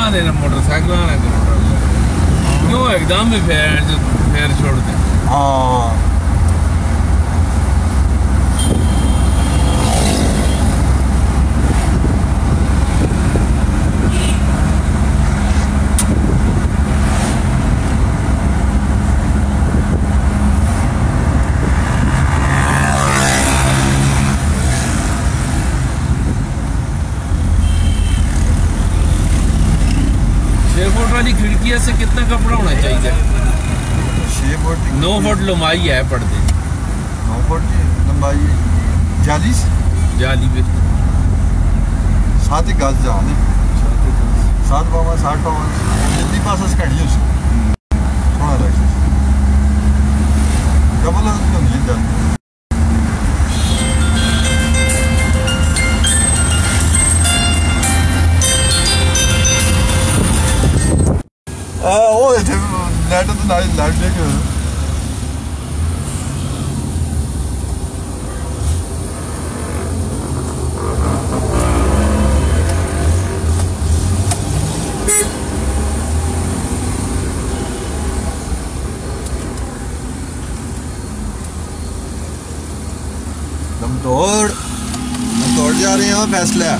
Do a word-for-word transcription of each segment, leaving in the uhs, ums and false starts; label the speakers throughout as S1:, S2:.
S1: ने मोटरसाइकिल ने क्यों एकदम भी फेर फेर छोड़ दे।
S2: हाँ
S1: वाली खिड़कियां से कितना कपड़ा होना चाहिए?
S2: छह फुट
S1: नौ फुट लंबाई है पर्दे।
S2: नौ फुट की लंबाई है। चालीस
S1: जाली पे
S2: सात ही गज जाने सात पावा साठ पावा जल्दी पास खड़ी है थोड़ा लग डबल नहीं जाती। ओ थे नेट तो ना लाइट देख हम तोड़ हम तोड़ जा रहे हैं फैसला।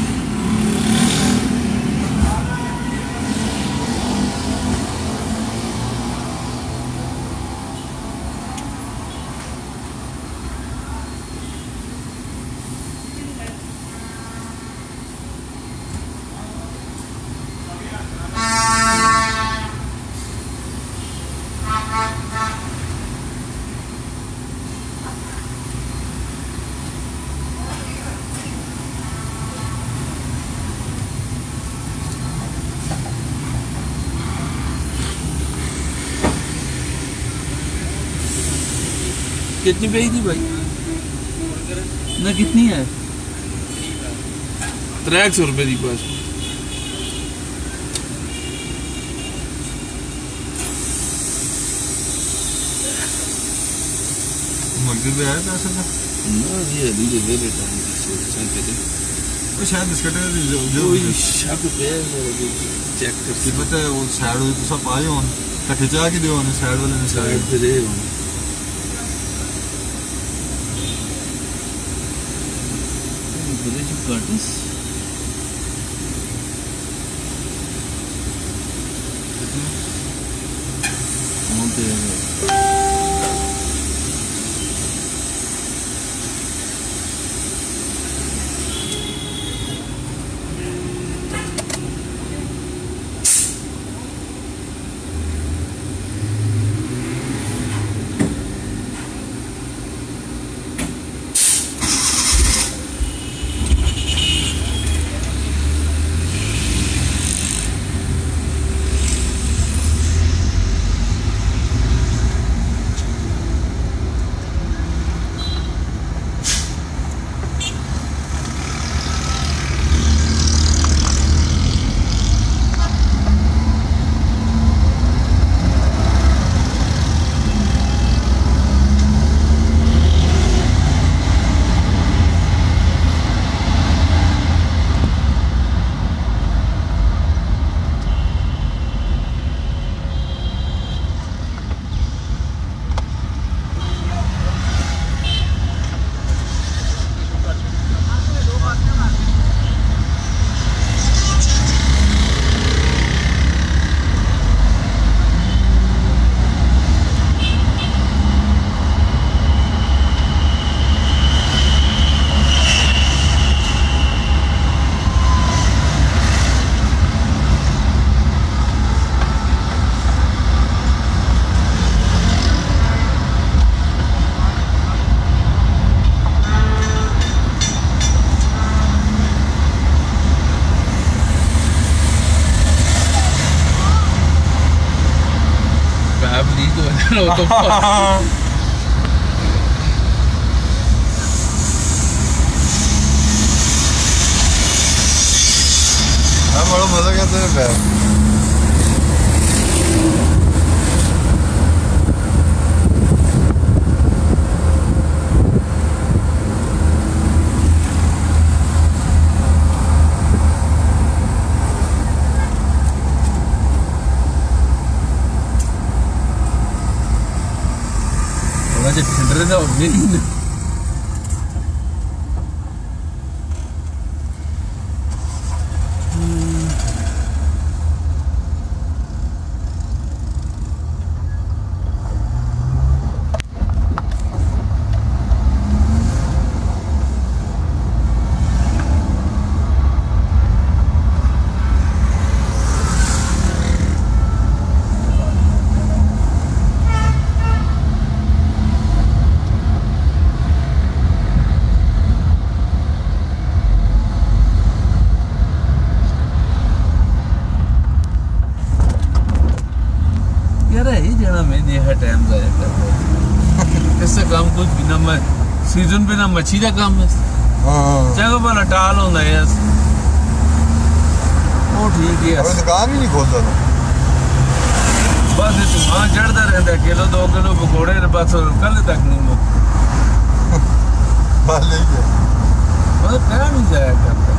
S1: कितनी पे थी भाई ना कितनी है? त्रै सौ रुपए की बस।
S2: मगर भी आया पैसे का
S1: ना ये धीरे धीरे टाइम से
S2: वो शायद बिस्किट जो
S1: शक पे चेक कर
S2: पता है वो साइड तो सब आए हो कट्ठे चाह के दे साइड वाले ने
S1: साइड पे दे village of Curtis. On the lo tocó.
S2: बड़ा मजा करते हैं पैर
S1: नहीं टाइम जाया करता इससे काम कुछ भी ना मैं सीजन पे ना मच्छी का काम है जगह पर टाल होता है वो ठीक है
S2: अब दुकान भी नहीं खोलता था
S1: बस तू वहाँ चढ़ता रहता है किलो दो किलो पकौड़े बस कल तक नहीं मुक
S2: बाल ले गया
S1: मतलब क्या नहीं जाया करता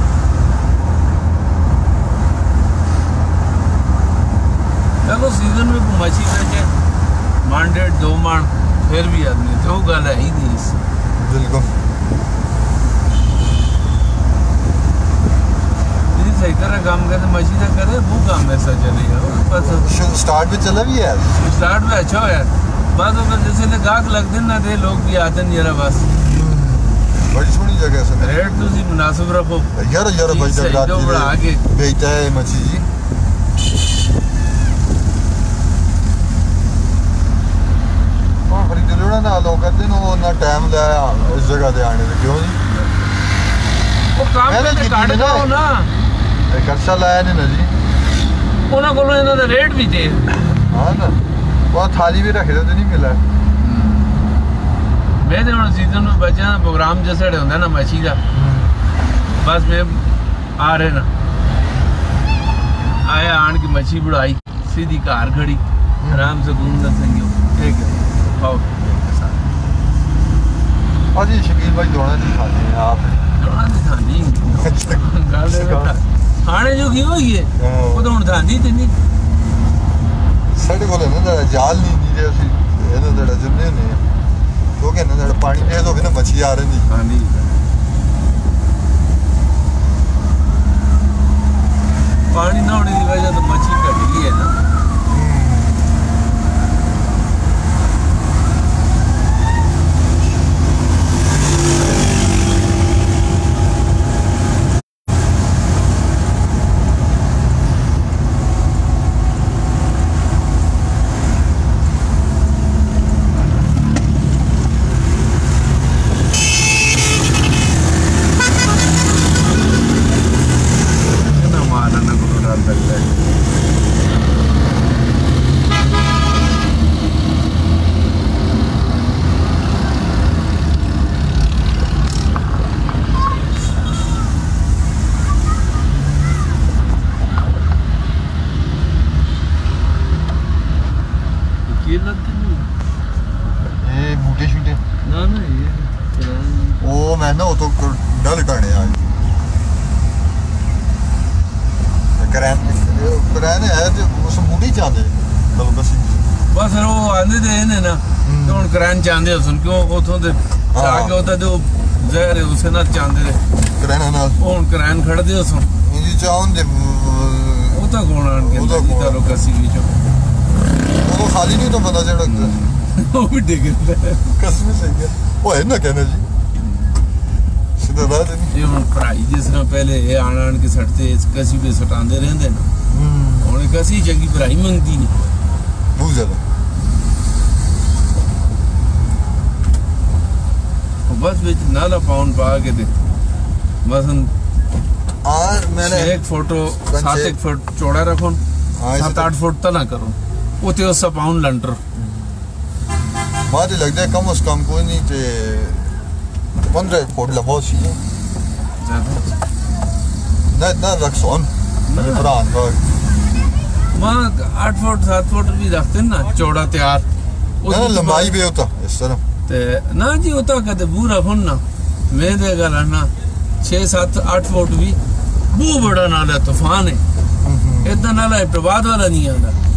S1: चलो सीजन में मच्छी बेचे मान डेढ़ दो मान फिर भी आदमी तो गल है ही नहीं इससे
S2: बिल्कुल
S1: सही तरह काम करते मछली का करे वो काम ऐसा चलेगा बस
S2: स्टार्ट में चला भी है
S1: स्टार्ट में अच्छा हो यार बाद में जैसे गाहक लगते ना थे लोग भी आते नहीं जरा बस
S2: बड़ी सोहनी जगह से
S1: रेट तो उसी मुनासिब रखो
S2: यार यार भाई जब
S1: आगे
S2: बेचता है मछली जी ना लोग कहते ना वो ना टाइम लाया इस जगह पे आने से क्यों जी
S1: वो काम करते काट दो ना
S2: एक अर्सा लाया नहीं ना जी
S1: उन्होंने को इन्होंने रेट भी दे
S2: हाँ ना वो थाली भी रखे तो नहीं मिला
S1: मैं तो सीजन में बचे ना प्रोग्राम जैसे होता है ना मच्छी का बस मैं आ रहे ना आया आन की मच्छी बुढ़ाई सीधी कार खड़ी आराम से घूमना संगियो ठीक है खाओ
S2: जी शकील भाई दोना नहीं खाते हैं आप
S1: दोना नहीं खानी खाने जो की होई है वो तो खानी ते नहीं
S2: साडे कोल ना जरा जाल नहीं नीचे ਅਸੀਂ ਇਹਨਾਂ ਜਿਹੜਾ ਜਿੰਨੇ ਨੇ ਕਿਉਂਕਿ ਨਾ ਜਿਹੜਾ ਪਾਣੀ ਤੇਜ਼ ਹੋਵੇ ਨਾ ਮੱਛੀ ਆ ਰਹੀ
S1: ਹਾਂ ਨਹੀਂ पानी ना होने की वजह तो मच्छी घट गई है ना
S2: ये बूटे शूटे
S1: ना ना ये
S2: वो मैं ना वो तो डल करने आज करैन करैन है जो उस बूटी चाहते मतलब बस
S1: बस वो आंदे दे ने ना तो उन करैन चाहते हो सुन क्यों उथों दे आगे होता जो जहर है उसे ना चाहते दे
S2: करैन ना
S1: उन करैन खड़ दे सुन
S2: ये चाहूं दे
S1: वो तो कौन आन के इधर लो कसी की जो
S2: वो खाली नहीं तो बंदा चढ़ता
S1: वो भी डिग रहा है
S2: कसम से है वो है ना कहना जी सीधा बात है
S1: ये हम पढ़ाई जिस तरह पहले ये आन आन के सटते कसी पे सटांदे रहंदे ना हुन कसी चंगी पढ़ाई मंगती नहीं
S2: बहुत ज्यादा
S1: बस विच नाला पाउंड पा के दे मसन
S2: और मैंने
S1: एक फोटो सात एक फुट चौड़ा रखो सात आठ फुट तना करो उते उस पाउंड लंटर
S2: मारे लगता है कम से कम कोई नहीं ते पंद्रह फुट लंबा सी
S1: ज्यादा
S2: ना ना रखसोन मेरे प्राण का
S1: वहाँ आठ फुट सात फुट भी रखते ना चौड़ा तैयार
S2: ना लंबाई भी होता इस तरह
S1: ते ना जी होता कहते बू रखो ना मैं देगा ना छह सात आठ फुट भी बू बड़ा नाला तूफान है इतना नाला प्रभात वाला नहीं आता